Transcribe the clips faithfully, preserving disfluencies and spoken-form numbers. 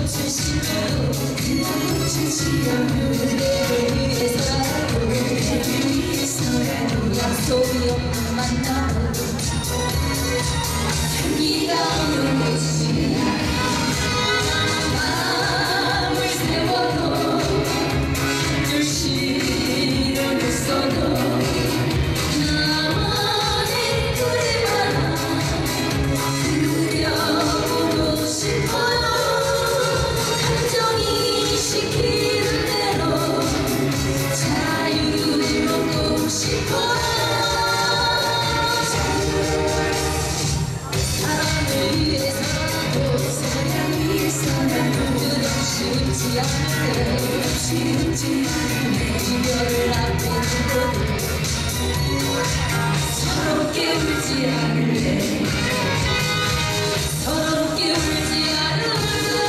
약속이 없는 만남 향기가 없는 곳이 마음을 세워도 열심히 일어났어도 나만의 그림만 그려보고 싶어요. 감정이 시키는 대로 자유를 얻고 싶어요. 쉽지 않은데 쉽지 않은데 이별을 앞두고 서럽게 울지 않을래 서럽게 울지 않을래.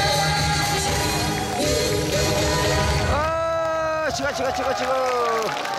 아, 찍어 찍어 찍어 찍어.